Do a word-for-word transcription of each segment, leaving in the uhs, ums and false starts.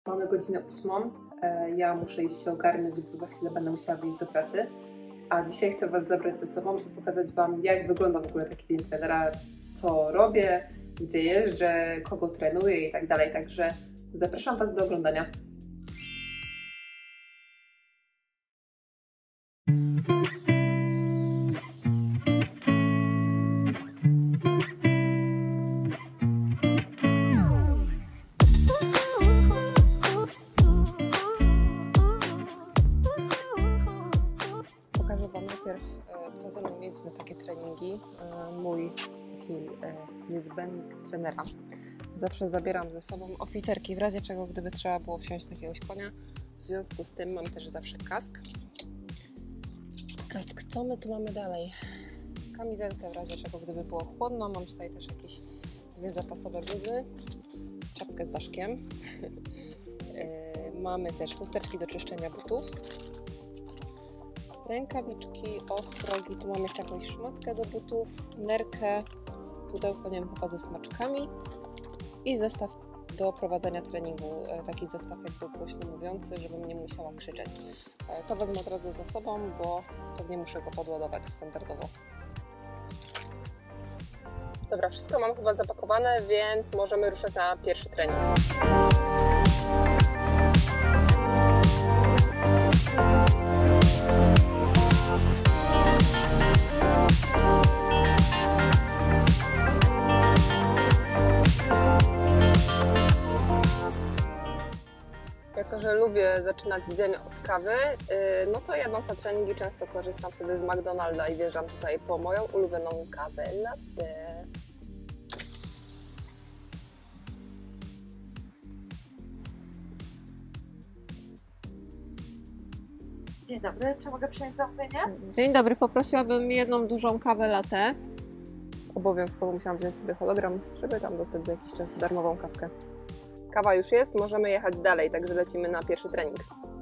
Mamy godzinę ósmą, ja muszę iść się ogarnąć, bo za chwilę będę musiała wyjść do pracy. A dzisiaj chcę Was zabrać ze sobą i pokazać Wam, jak wygląda w ogóle taki dzień trenera, co robię, gdzie jeżdżę, kogo trenuję i tak dalej. Także zapraszam Was do oglądania. Pokażę Wam najpierw, co ze mną mieć na takie treningi. Mój taki niezbędnik trenera. Zawsze zabieram ze sobą oficerki, w razie czego, gdyby trzeba było wsiąść na jakiegoś konia. W związku z tym mam też zawsze kask. Kask, co my tu mamy dalej? Kamizelkę, w razie czego, gdyby było chłodno. Mam tutaj też jakieś dwie zapasowe bluzy. Czapkę z daszkiem. Mamy też chusteczki do czyszczenia butów. Rękawiczki, ostrogi, tu mam jeszcze jakąś szmatkę do butów, nerkę, pudełko, nie wiem, chyba ze smaczkami i zestaw do prowadzenia treningu, taki zestaw jakby głośno mówiący, żebym nie musiała krzyczeć. To wezmę od razu ze sobą, bo pewnie muszę go podładować standardowo. Dobra, wszystko mam chyba zapakowane, więc możemy ruszać na pierwszy trening. Jako że lubię zaczynać dzień od kawy, no to jadąc na treningi często korzystam sobie z McDonalda i wjeżdżam tutaj po moją ulubioną kawę latte. Dzień dobry, czy mogę przyjąć zamówienie? Dzień dobry, poprosiłabym jedną dużą kawę latte. Obowiązkowo musiałam wziąć sobie hologram, żeby tam dostać za jakiś czas darmową kawkę. Kawa już jest, możemy jechać dalej, także lecimy na pierwszy trening.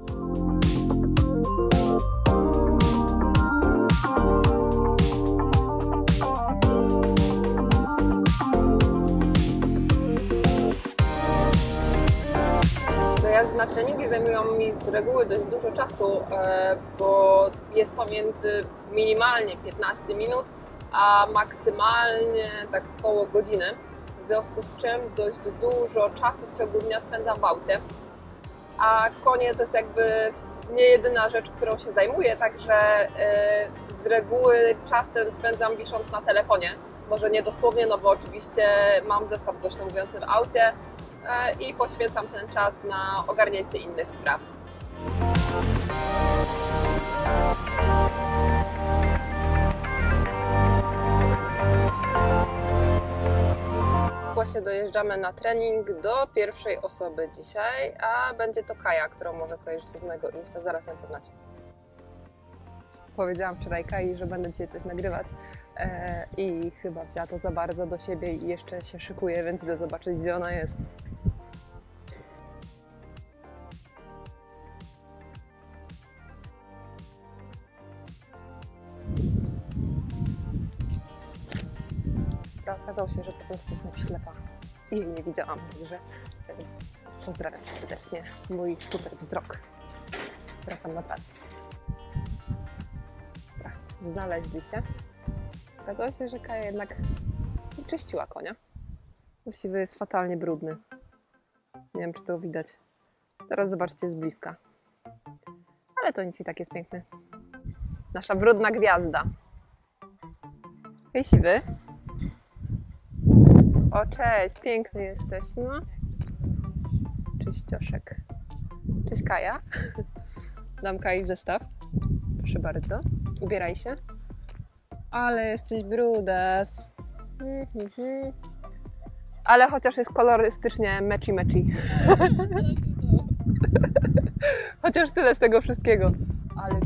Dojazdy na treningi zajmują mi z reguły dość dużo czasu, bo jest to między minimalnie piętnaście minut, a maksymalnie tak około godziny. W związku z czym dość dużo czasu w ciągu dnia spędzam w aucie, a konie to jest jakby nie jedyna rzecz, którą się zajmuję, także z reguły czas ten spędzam wisząc na telefonie. Może nie dosłownie, no bo oczywiście mam zestaw głośno mówiący w aucie i poświęcam ten czas na ogarnięcie innych spraw. Właśnie dojeżdżamy na trening do pierwszej osoby dzisiaj, a będzie to Kaja, którą może kojarzycie z mojego Insta, zaraz ją poznacie. Powiedziałam wczoraj Kai, że będę dzisiaj coś nagrywać e, i chyba wzięła to za bardzo do siebie i jeszcze się szykuje, więc idę zobaczyć, gdzie ona jest. Okazało się, że po prostu jestem ślepa i jej nie widziałam, także pozdrawiam serdecznie mój super wzrok. Wracam na pracę. Dobra, znaleźli się. Okazało się, że Kaja jednak nie czyściła konia. Właściwie jest fatalnie brudny. Nie wiem, czy to widać. Teraz zobaczcie z bliska. Ale to nic, i tak jest piękny. Nasza brudna gwiazda. Hej, siwy. O, cześć, piękny jesteś, no. Czyścioszek. Cześć, Kaja. Dam Kai zestaw. Proszę bardzo. Ubieraj się. Ale jesteś brudas. Ale chociaż jest kolorystycznie meci meci. Chociaż tyle z tego wszystkiego. Ale...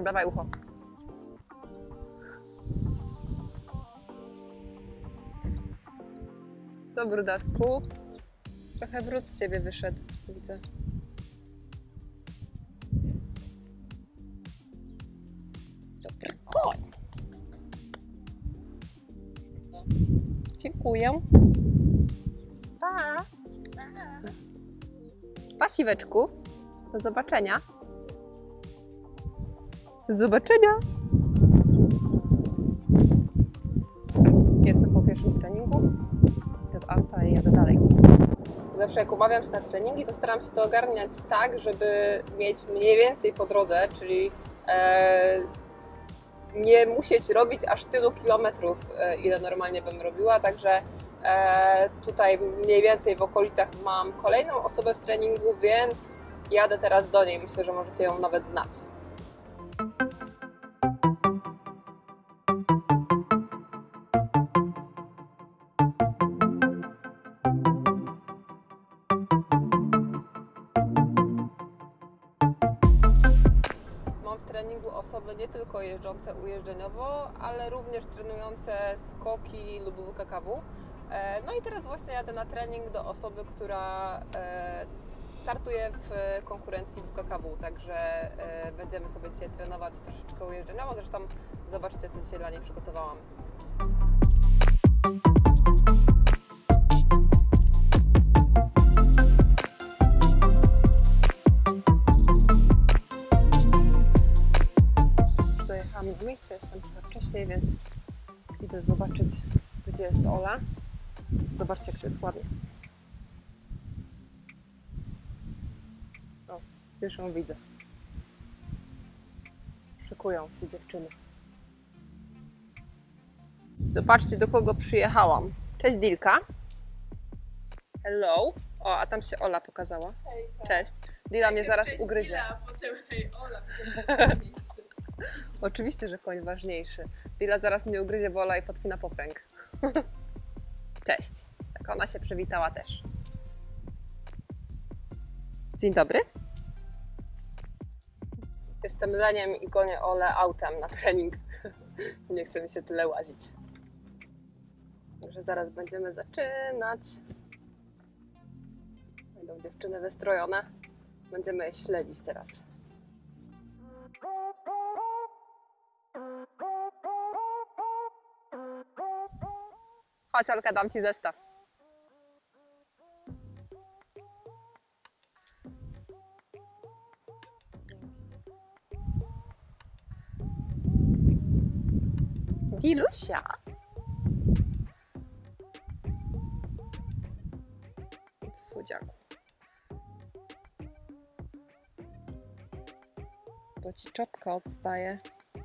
Dawaj ucho. Co, brudasku? Trochę brud z ciebie wyszedł, widzę. Dobry koń. Dziękuję. Pa. Pa, siweczku. Do zobaczenia. Do zobaczenia. Jestem po pierwszym treningu. Idę do auta i jadę dalej. Zawsze jak umawiam się na treningi, to staram się to ogarniać tak, żeby mieć mniej więcej po drodze, czyli e, nie musieć robić aż tylu kilometrów, e, ile normalnie bym robiła, także e, tutaj mniej więcej w okolicach mam kolejną osobę w treningu, więc jadę teraz do niej. Myślę, że możecie ją nawet znać. Mam w treningu osoby nie tylko jeżdżące ujeżdżeniowo, ale również trenujące skoki lub W K K W. No i teraz właśnie jadę na trening do osoby, która startuje w konkurencji W K K W, także będziemy sobie dzisiaj trenować troszeczkę ujeżdżeniowo. Zresztą zobaczcie, co dzisiaj dla niej przygotowałam. Dojechałam do miejsca, jestem trochę wcześniej, więc idę zobaczyć, gdzie jest Ola. Zobaczcie, jak to jest ładnie. O, już ją widzę. Szykują się dziewczyny. Zobaczcie, do kogo przyjechałam. Cześć, Dilka. Hello. O, a tam się Ola pokazała. Hej, cześć. Dila mnie zaraz cześć, ugryzie. Dila, a potem hej, Ola, ważniejszy. Oczywiście, że koń ważniejszy. Dila zaraz mnie ugryzie, bo Ola jej podpina popręg. Cześć. Tak ona się przywitała też. Dzień dobry. Jestem leniem i gonię Olę autem na trening. Nie chce mi się tyle łazić. Także zaraz będziemy zaczynać. Będą dziewczyny wystrojone. Będziemy je śledzić teraz. Chodź, Olka, dam ci zestaw. Dilusia. To słodziaku. Bo ci czopka odstaje.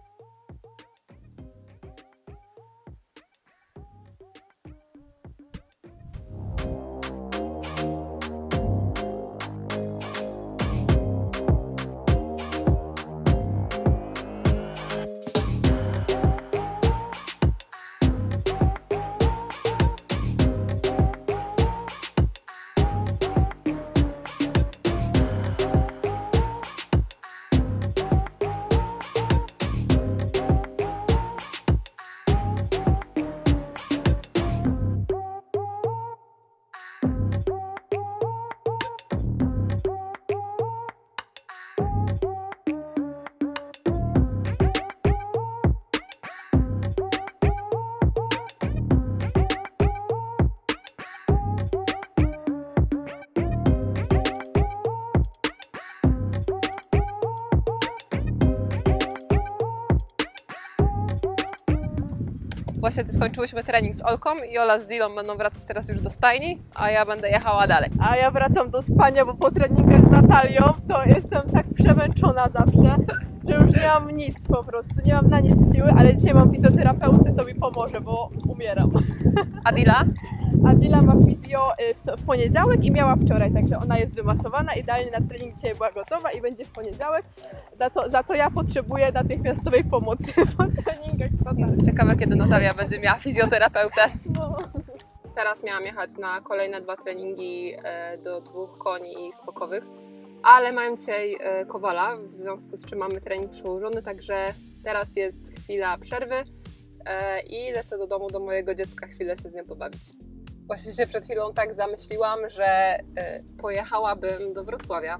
Właśnie skończyłyśmy trening z Olką i Ola z Dilą będą wracać teraz już do stajni, a ja będę jechała dalej. A ja wracam do spania, bo po treningach z Natalią to jestem tak przemęczona zawsze, że już nie mam nic po prostu, nie mam na nic siły, ale dzisiaj mam fizjoterapeutę, to mi pomoże, bo umieram. A Dila? A Dila ma fizjo w poniedziałek i miała wczoraj, także ona jest wymasowana, idealnie na trening dzisiaj była gotowa i będzie w poniedziałek. Za to, za to ja potrzebuję natychmiastowej pomocy po treningach z Natalią. Ciekawe, kiedy Natalia będzie miała fizjoterapeutę. No. Teraz miałam jechać na kolejne dwa treningi do dwóch koni skokowych. ale mają dzisiaj Kowala, w związku z czym mamy trening przełożony, także teraz jest chwila przerwy i lecę do domu do mojego dziecka chwilę się z nią pobawić. Właśnie się przed chwilą tak zamyśliłam, że pojechałabym do Wrocławia.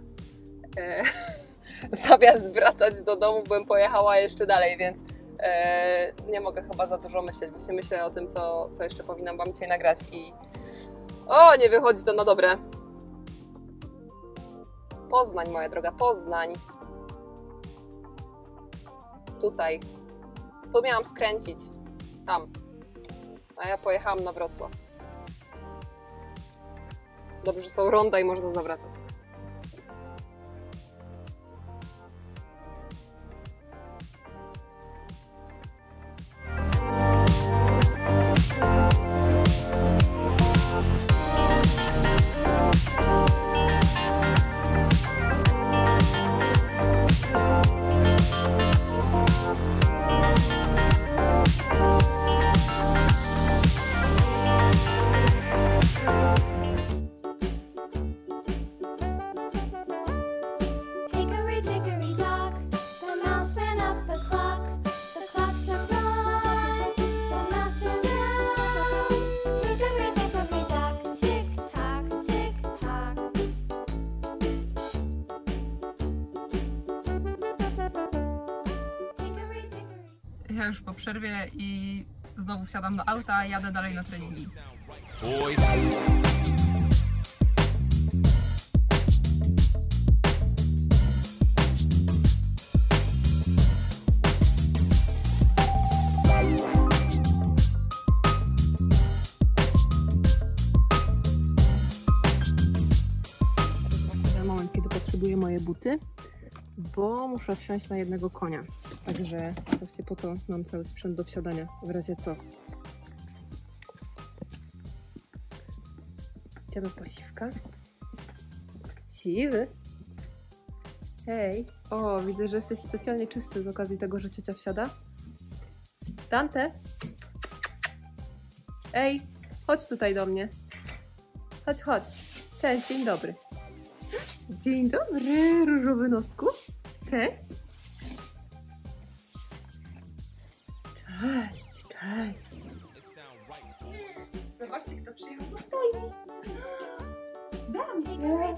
Zamiast wracać do domu, bym pojechała jeszcze dalej, więc nie mogę chyba za dużo myśleć. Właśnie myślę o tym, co, co jeszcze powinnam Wam dzisiaj nagrać i o, nie wychodzi to na dobre. Poznań, moja droga, Poznań. Tutaj. Tu miałam skręcić. Tam. A ja pojechałam na Wrocław. Dobrze, że są ronda i można zawracać. Ja już po przerwie i znowu wsiadam do auta i jadę dalej na treningi. Ten moment, kiedy potrzebuję moje buty, bo muszę wsiąść na jednego konia. Także właśnie po to mam cały sprzęt do wsiadania, w razie co. Idziemy po Siwka. Siwy! Hej! O, widzę, że jesteś specjalnie czysty z okazji tego, że ciocia wsiada. Dante! Ej! Chodź tutaj do mnie. Chodź, chodź. Cześć, dzień dobry. Dzień dobry, różowy nosku. Cześć. Cześć, cześć. Zobaczcie, kto przyjechał do stajni. Dante.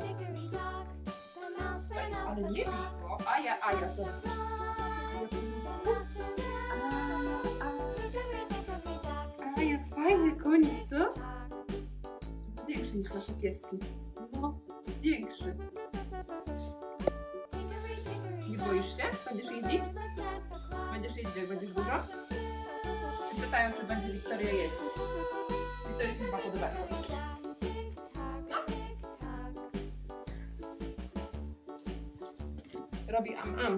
Ale nie bij go. A ja, a ja sobie. A ja, fajny koń, co? Większy niż nasze pieski. No, większy. Nie boisz się? Będziesz jeździć? Będziesz jeździć, jak będziesz dużo? Wszyscy pytają, czy będzie Wiktoria jeździć. Wiktoria się chyba podoba. No. Robi am am.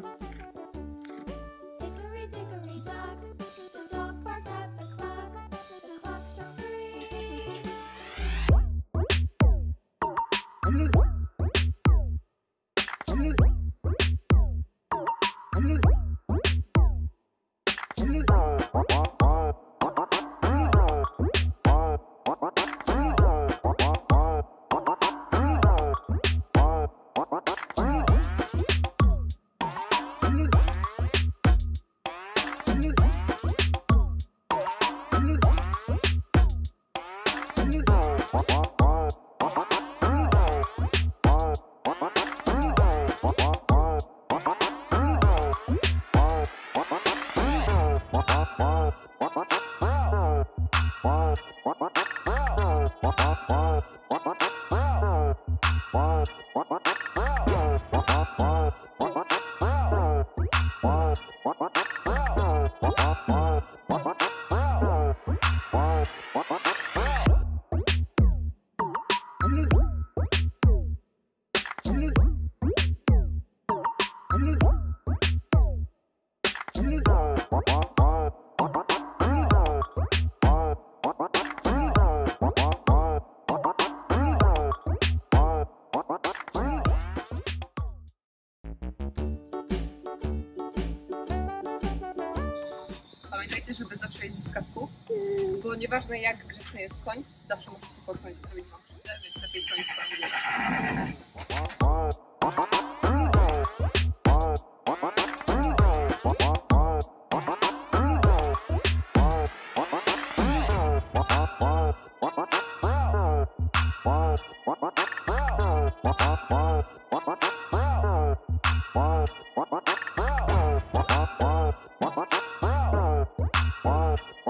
Pamiętajcie, żeby zawsze jeździć w kasku, bo nieważne jak grzeczny jest koń, zawsze może się potknąć, zrobić wam krzywdę, więc lepiej chronić swoją głowę.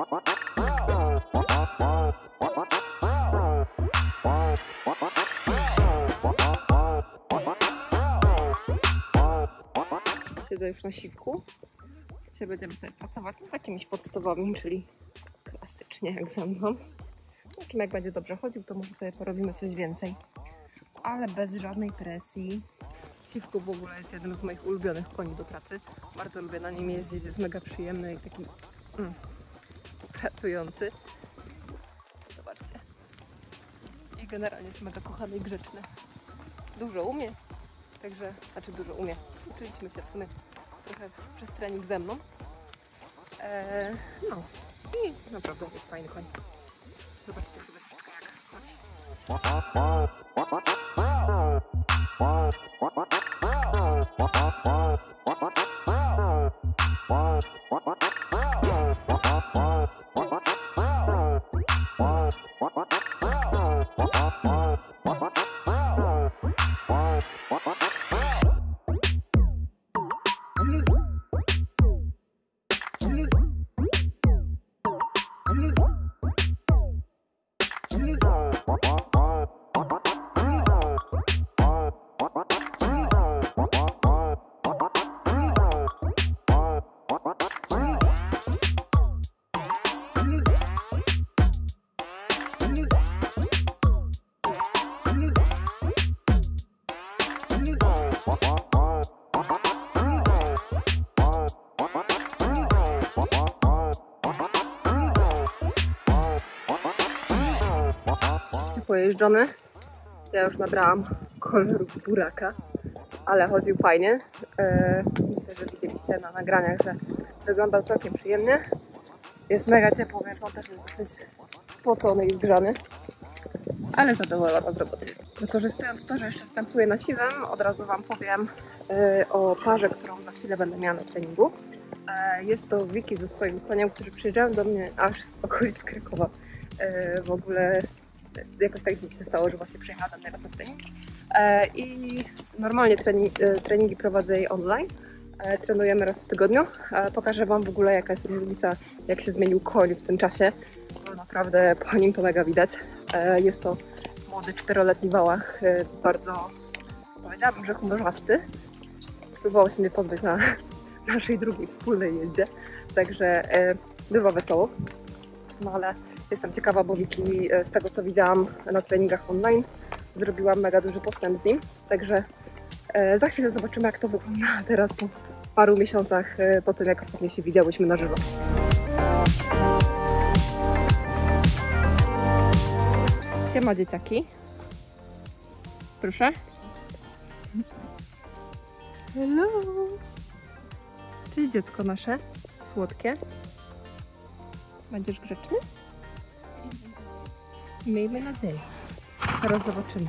Siedzę już na siwku. Dzisiaj będziemy sobie pracować nad takimiś podstawowymi, czyli klasycznie jak ze mną. Zobaczymy, jak będzie dobrze chodził, to może sobie porobimy coś więcej. Ale bez żadnej presji. Siwku w ogóle jest jednym z moich ulubionych koni do pracy. Bardzo lubię na nim jeździć, jest mega przyjemny i taki mm, współpracujący. Zobaczcie. I generalnie jest mega kochany i grzeczny. Dużo umie, także, znaczy dużo umie. Uczyliśmy się w sumie trochę przez trening ze mną. Eee, no i naprawdę jest fajny koń. Zobaczcie sobie troszeczkę, jak chodzi. Pojeżdżony. Ja już nabrałam koloru buraka, ale chodził fajnie. Myślę, że widzieliście na nagraniach, że wyglądał całkiem przyjemnie. Jest mega ciepło, więc on też jest dosyć spocony i zgrzany. Ale zadowolona z roboty jest. Wykorzystując to, że jeszcze wstępuję na siwym, od razu Wam powiem o parze, którą za chwilę będę miała na treningu. Jest to Wiki ze swoim koniem, którzy przyjeżdżają do mnie aż z okolic Krakowa. W ogóle jakoś tak dziś się stało, że właśnie przyjechała tam teraz na trening. I normalnie trening, treningi prowadzę jej online. Trenujemy raz w tygodniu. Pokażę Wam w ogóle, jaka jest różnica, jak się zmienił koń w tym czasie. Bo naprawdę po nim to mega widać. Jest to młody czteroletni wałach, bardzo, powiedziałabym, że humorzasty. Próbował się mnie pozbyć na naszej drugiej wspólnej jeździe, także bywa wesoło. No ale jestem ciekawa, bo Wiki, z tego co widziałam na treningach online, zrobiłam mega duży postęp z nim, także za chwilę zobaczymy, jak to wygląda teraz po paru miesiącach po tym, jak ostatnio się widziałyśmy na żywo. Siema dzieciaki. Proszę. Hello. Cześć dziecko nasze, słodkie. Będziesz grzeczny? Miejmy nadzieję. Zaraz zobaczymy.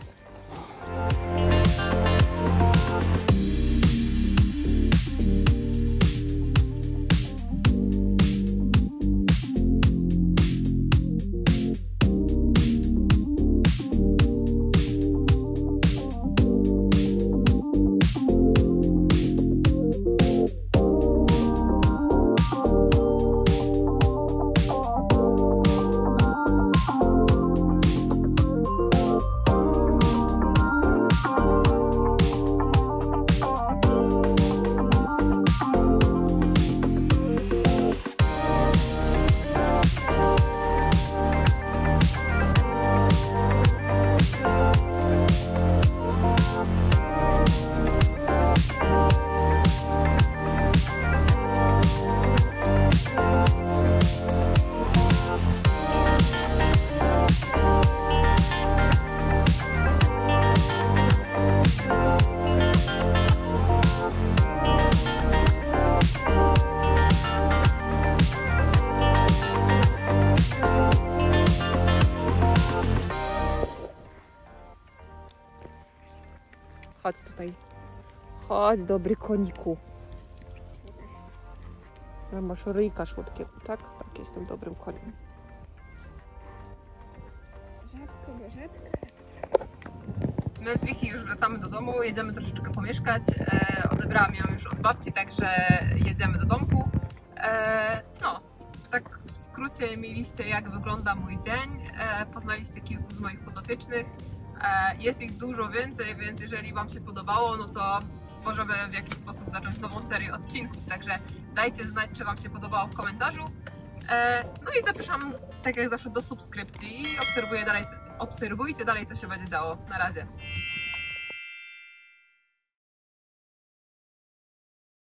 Chodź tutaj. Chodź, dobry koniku. Masz ryjka słodkiego, tak? Tak, jestem dobrym koniem. Rzadko, bo rzadko. My z Wiki już wracamy do domu, jedziemy troszeczkę pomieszkać. E, odebrałam ją już od babci, także jedziemy do domku. E, no, tak skrócie mieliście, jak wygląda mój dzień, poznaliście kilku z moich podopiecznych. Jest ich dużo więcej, więc jeżeli Wam się podobało, no to możemy w jakiś sposób zacząć nową serię odcinków, także dajcie znać, czy Wam się podobało w komentarzu. No i zapraszam, tak jak zawsze, do subskrypcji i obserwujcie dalej, obserwujcie dalej, co się będzie działo. Na razie.